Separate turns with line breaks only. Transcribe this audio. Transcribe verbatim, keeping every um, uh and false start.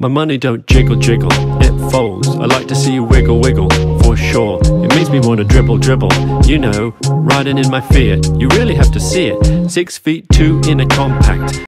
My money don't jiggle jiggle, it folds. I like to see you wiggle wiggle, for sure. It makes me wanna dribble dribble, you know, riding in my Fiat. You really have to see it. Six feet two in a compact.